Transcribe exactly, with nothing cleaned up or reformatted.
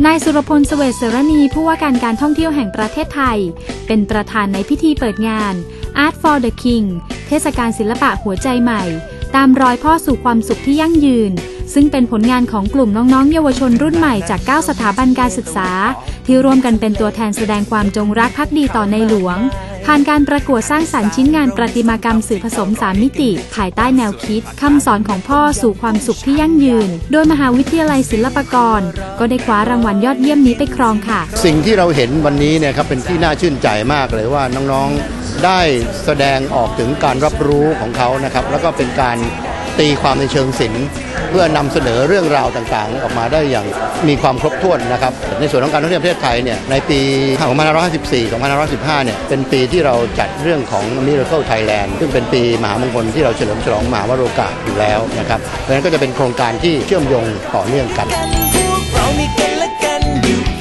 นายสุรพล เสวตเสรณีผู้ว่าการการท่องเที่ยวแห่งประเทศไทยเป็นประธานในพิธีเปิดงาน Art for the King เทศกาลศิลปะหัวใจใหม่ตามรอยพ่อสู่ความสุขที่ยั่งยืนซึ่งเป็นผลงานของกลุ่มน้องๆเยาวชนรุ่นใหม่จากเก้าสถาบันการศึกษาที่ร่วมกันเป็นตัวแทนแสดงความจงรักภักดีต่อในหลวงผ่านการประกวดสร้างสรรค์ชิ้นงานประติมากรรมสื่อผสมสามมิติภายใต้แนวคิดคำสอนของพ่อสู่ความสุขที่ยั่งยืนโดยมหาวิทยาลัยศิลปากรก็ได้คว้ารางวัลยอดเยี่ยมนี้ไปครองค่ะสิ่งที่เราเห็นวันนี้เนี่ยครับเป็นที่น่าชื่นใจมากเลยว่าน้องๆได้แสดงออกถึงการรับรู้ของเขานะครับแล้วก็เป็นการตีความในเชิงศิลป์เพื่อนำเสนอเรื่องราวต่างๆออกมาได้อย่างมีความครบถ้วนนะครับในส่วนของการท่องเที่ยวประเทศไทยเนี่ยในปีสองพันห้าร้อยห้าสิบสี่ สองพันห้าร้อยสิบห้าเนี่ยเป็นปีที่เราจัดเรื่องของ Miracle Thailand ซึ่งเป็นปีมหามงคลที่เราเฉลิมฉลองมหาวโรกาสอยู่แล้วนะครับเพราะฉะนั้นก็จะเป็นโครงการที่เชื่อมโยงต่อเนื่องกัน